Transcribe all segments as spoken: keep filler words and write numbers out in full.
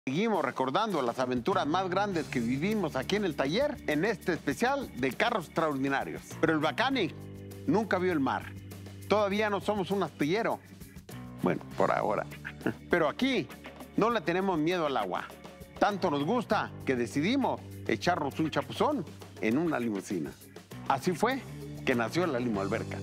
Seguimos recordando las aventuras más grandes que vivimos aquí en el taller en este especial de carros extraordinarios. Pero el Bacani nunca vio el mar. Todavía no somos un astillero. Bueno, por ahora. Pero aquí no le tenemos miedo al agua. Tanto nos gusta que decidimos echarnos un chapuzón en una limusina. Así fue que nació la Limo Alberca.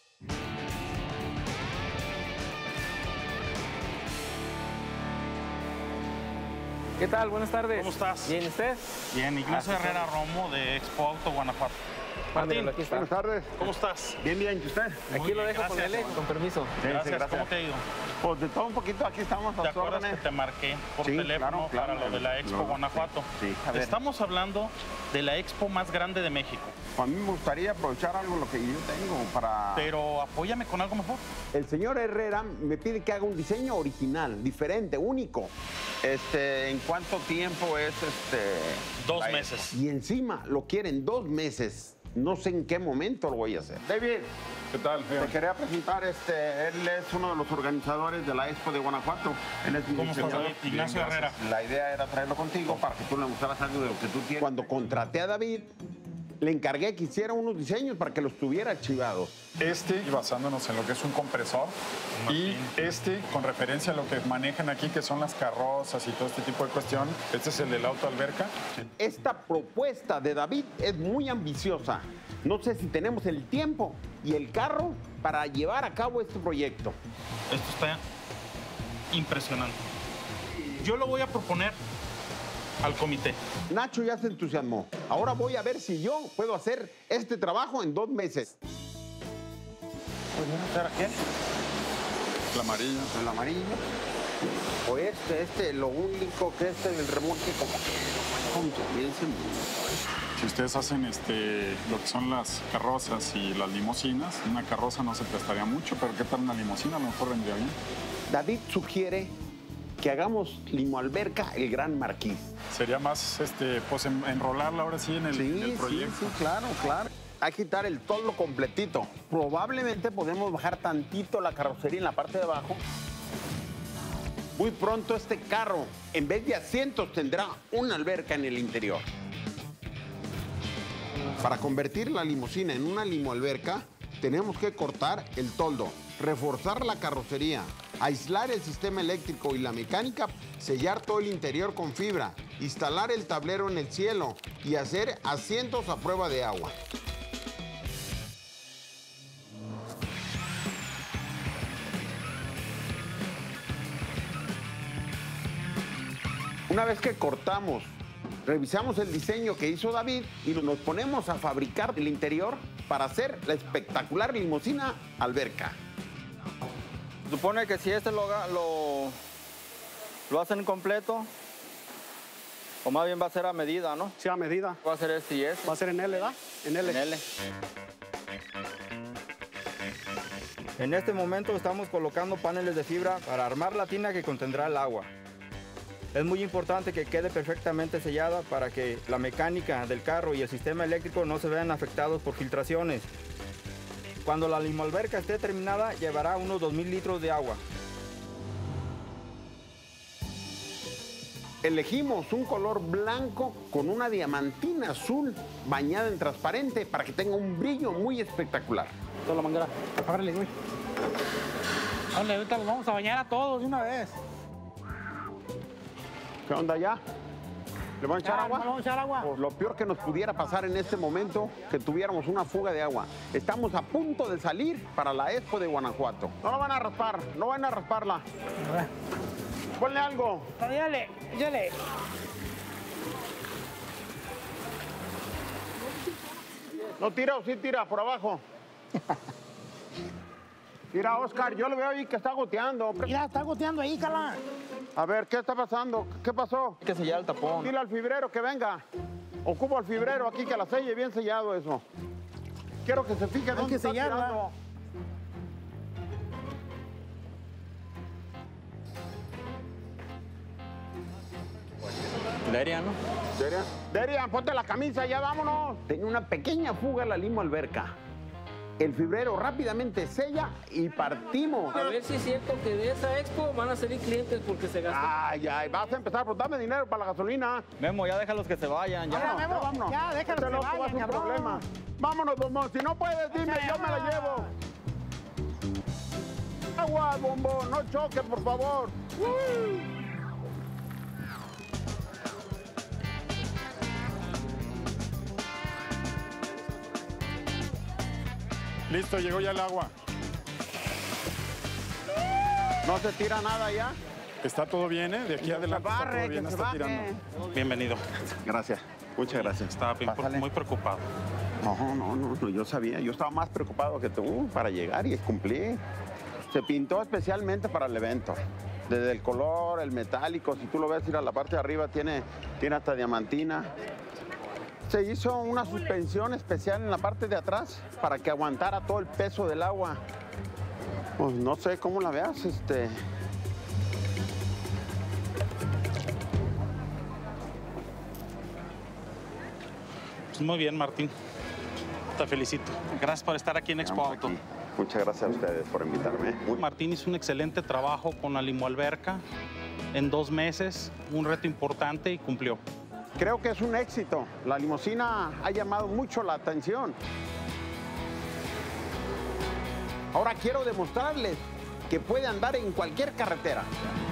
¿Qué tal? Buenas tardes. ¿Cómo estás? ¿Bien usted? Bien, Ignacio Ah, Herrera Romo de Expo Auto Guanajuato. Martín, aquí está. Buenas tardes. ¿cómo estás? Bien, bien, ¿y usted? Aquí Muy lo bien, dejo con gracias. Lele, con permiso. Gracias. gracias. ¿Cómo te ha ido? Pues de todo un poquito, aquí estamos a ¿Te sus acuerdas órdenes. que te marqué por Sí, teléfono claro, claro. para lo de la Expo Lo- Guanajuato? Sí, a ver. Estamos hablando de la Expo más grande de México, A mí me gustaría aprovechar algo lo que yo tengo para... pero apóyame con algo mejor. El señor Herrera me pide que haga un diseño original, diferente, único. Este, ¿en cuánto tiempo es este? Dos la- meses. Y encima lo quieren dos meses. No sé en qué momento lo voy a hacer. David, ¿Qué tal? te quería presentar, este, él es uno de los organizadores de la Expo de Guanajuato. Él es mi ¿Cómo estás, diseñador. David? Ignacio Herrera. La idea era traerlo contigo para que tú le mostraras algo de lo que tú tienes. Cuando contraté a David, le encargué que hiciera unos diseños para que los tuviera archivados. Este, y basándonos en lo que es un compresor, y este, con referencia a lo que manejan aquí, que son las carrozas y todo este tipo de cuestión, este es el del auto alberca. Esta propuesta de David es muy ambiciosa. No sé si tenemos el tiempo y el carro para llevar a cabo este proyecto. Esto está impresionante. Yo lo voy a proponer al comité. Nacho ya se entusiasmó. Ahora voy a ver si yo puedo hacer este trabajo en dos meses. ¿Será qué? El amarillo. El amarillo. O este, este, lo único que este del remolque como que no manejo bien seguro. Si ustedes hacen este, lo que son las carrozas y las limusinas, una carroza no se prestaría mucho, pero ¿qué tal una limusina? A lo mejor vendría bien. David sugiere que hagamos Limo Alberca el Gran Marquis. Sería más, este, pues, en- enrolarla ahora sí en el, en el proyecto. Sí, sí, claro, claro. Hay que quitar el toldo completito. Probablemente podemos bajar tantito la carrocería en la parte de abajo. Muy pronto este carro, en vez de asientos, tendrá una alberca en el interior. Para convertir la limusina en una limo alberca, tenemos que cortar el toldo, reforzar la carrocería, aislar el sistema eléctrico y la mecánica, sellar todo el interior con fibra, instalar el tablero en el cielo y hacer asientos a prueba de agua. Una vez que cortamos, revisamos el diseño que hizo David y nos ponemos a fabricar el interior para hacer la espectacular limusina alberca. Supone que si este lo, haga- lo, lo hacen completo, o más bien va a ser a medida, ¿no? Sí, a medida. Va a ser este y este. Va a ser en L, ¿verdad? En L. En L. En este momento estamos colocando paneles de fibra para armar la tina que contendrá el agua. Es muy importante que quede perfectamente sellada para que la mecánica del carro y el sistema eléctrico no se vean afectados por filtraciones. Cuando la limoalberca esté terminada, llevará unos dos mil litros de agua. Elegimos un color blanco con una diamantina azul bañada en transparente para que tenga un brillo muy espectacular. Toda la manguera. Ábrele, güey. Órale, ahorita los vamos a bañar a todos de una vez. ¿Qué onda ya? ¿Le van a echar Ya, agua? ¿le vamos a echar agua? Pues lo peor que nos pudiera pasar en este momento, que tuviéramos una fuga de agua. Estamos a punto de salir para la Expo de Guanajuato. No lo van a raspar, no van a rasparla. A ver. Ponle algo. Dale, dale. No tira o sí tira, por abajo. Mira, Oscar, yo lo veo ahí que está goteando. Mira, está goteando ahí, cala. A ver, ¿qué está pasando? ¿Qué pasó? Hay que sellar el tapón. Dile al fibrero que venga. Ocupo al fibrero aquí que la selle bien sellado eso. Quiero que se fije dónde que está sellarla. tirando. Deria, ¿no? Derian, Derian, ponte la camisa, ya vámonos. Tenía una pequeña fuga la limo alberca. El fibrero rápidamente sella y partimos. A ver si es cierto que de esa expo van a salir clientes porque se gastan. Ay, ay, vas a empezar, pues dame dinero para la gasolina. Memo, ya déjalos que se vayan. Ya. Ya, Memo, Ya, vámonos. ya, déjalo Este que loco vayan, va a ser un cabrón. problema. Vámonos, bombón. Si no puedes, dime, Échale, yo me la agua. llevo. Agua, bombón, no choques, por favor. Uy. Listo, llegó ya el agua. No se tira nada ya. Está todo bien, ¿eh? De aquí adelante está barre, todo bien, que se está baje. tirando. Bienvenido. Gracias, muchas gracias. Estaba bien- Pásale. muy preocupado. No, no, no, no, yo sabía, yo estaba más preocupado que tú para llegar y cumplir. Se pintó especialmente para el evento. Desde el color, el metálico, si tú lo ves, ir a la parte de arriba tiene, tiene hasta diamantina. Se hizo una suspensión especial en la parte de atrás para que aguantara todo el peso del agua. Pues no sé cómo la veas, este. Pues muy bien, Martín. Te felicito. Gracias por estar aquí en Expo Estamos Auto. aquí. Muchas gracias a ustedes por invitarme. Muy- Martín hizo un excelente trabajo con la limoalberca en dos meses, un reto importante y cumplió. Creo que es un éxito. La limusina ha llamado mucho la atención. Ahora quiero demostrarles que puede andar en cualquier carretera.